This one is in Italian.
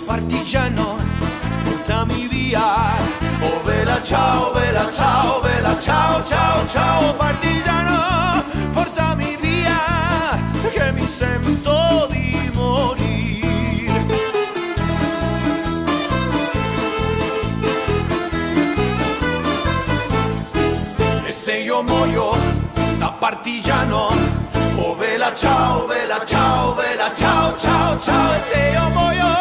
partigiano, portami via. Oh vela ciao, vela ciao, vela ciao, ciao, ciao, partigiano, portami via, che mi sento di morire. E se io muoio da partigiano, oh vela ciao, vela ciao, vela ciao, ciao, ciao, e se io muoio